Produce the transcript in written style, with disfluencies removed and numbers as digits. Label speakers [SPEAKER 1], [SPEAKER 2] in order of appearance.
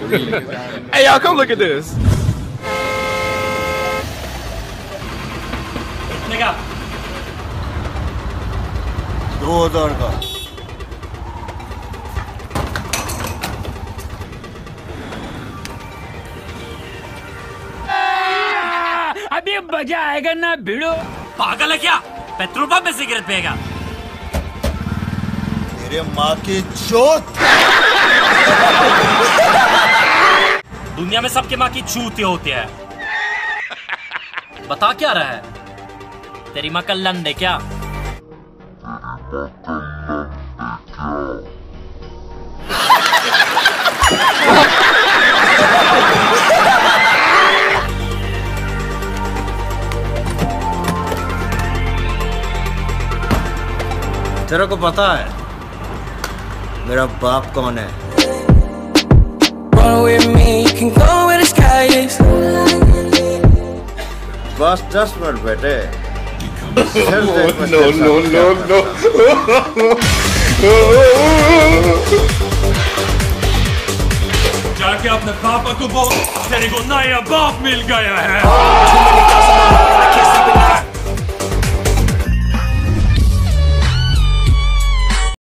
[SPEAKER 1] Hey, y'all, come look at this.
[SPEAKER 2] कितने का?
[SPEAKER 3] 2000 का।
[SPEAKER 2] अभी मजा आएगा ना भिड़ो। पागल है क्या? पेट्रोल पंप में सिगरेट पिएगा?
[SPEAKER 3] तेरे माँ की चोट।
[SPEAKER 2] दुनिया में सबके माँ की चूतिया होती है। बता क्या रहा है? तेरी माँ का लंदे क्या?
[SPEAKER 3] तेरे को पता है मेरा बाप कौन है? बस 10 मिनट बेटे।
[SPEAKER 1] No.
[SPEAKER 2] जाके अपने पापा को बोल, तेरे को नया बाप मिल गया है।